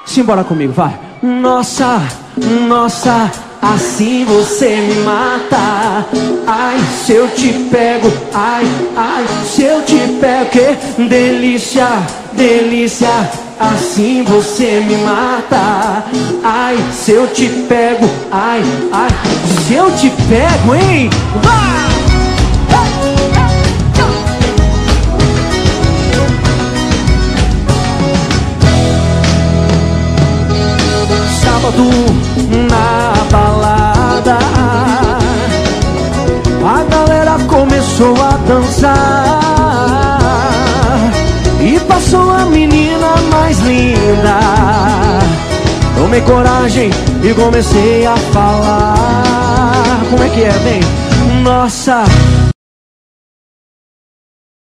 Simbora comigo, vai. Nossa, nossa, assim você me mata. Ai, se eu te pego, ai, ai, se eu te pego, que delícia, delícia, assim você me mata. Ai, se eu te pego, ai, ai, se eu te pego, hein? Vai! Sábado na balada, a galera começou a dançar e passou a menina mais linda. Tomei coragem e comecei a falar. Como é que é, bem? Nossa,